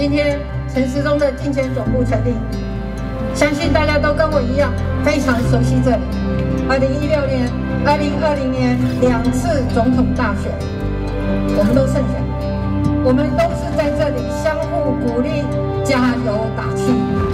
今天陈时中的竞选总部成立，相信大家都跟我一样非常熟悉这里。2016年、2020年2次总统大选，我们都胜选，我们都是在这里相互鼓励、加油打气。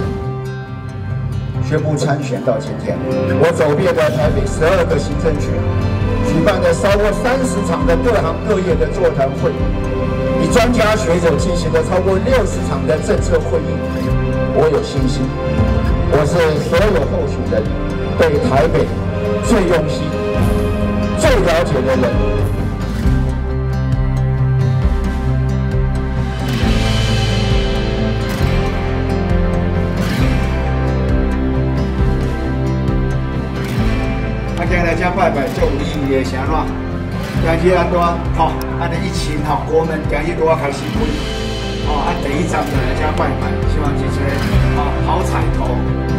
宣布参选到今天，我走遍了台北12个行政区，举办了超过30场的各行各业的座谈会，与专家学者进行了超过60场的政策会议。我有信心，我是所有候选人对台北最用心、最了解的人。 今日来拜拜，就有意义的，是安怎？今日多吼，安尼疫情吼，国门今日多开始开，哦，第一站就来这拜拜，希望是一个好彩头。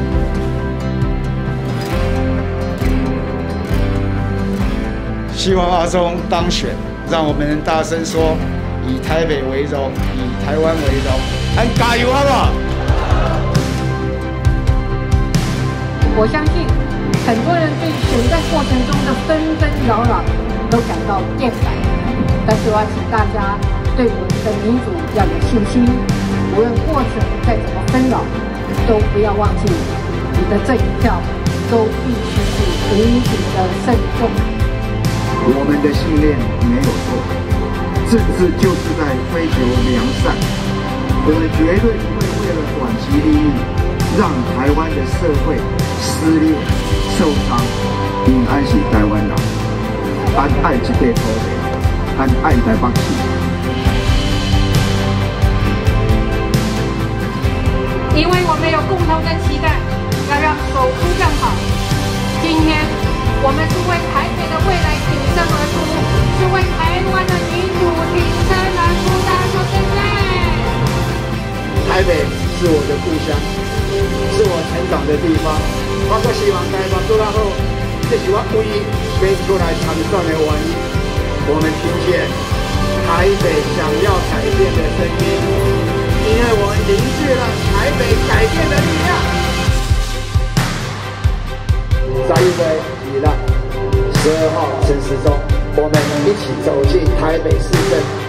希望阿中当选，让我们能大声说：以台北为荣，以台湾为荣，俺加油好不好？ 我相信。很多人对选战过程中的纷纷扰扰都感到厌烦，但是我要请大家对我们的民主要有信心，无论过程再怎么纷扰，都不要忘记你的这一票都必须是无比的慎重。 我们的信念没有错，政治就是在追求良善，我们绝对不会为了短期利益让台湾的社会撕裂受伤。因咱是台湾人，咱爱这块土地，咱爱台北市。 因为我们有共同的期待，要让首都更好。今天我们是为台北的未来挺身而出，是为台湾的民主挺身而出。大家说对不对？ 台北是我的故乡，是我成长的地方。我阁希望台湾做得好，这是我唯一选出来参选的原因。我们听见台北想要改变的声音，因为我们凝聚了台北改变的力量。11月1日12号陈时中，我们一起走进台北市政。